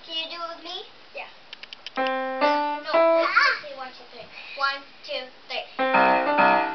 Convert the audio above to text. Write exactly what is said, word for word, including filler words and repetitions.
Can you do it with me? Yeah. No. Okay, one, two, three. One, two, three.